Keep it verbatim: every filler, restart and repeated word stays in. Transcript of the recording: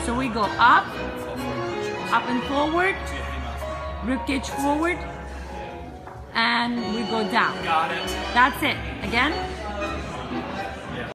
So we go up, up and forward, ribcage forward, and we go down. Got it. That's it. Again.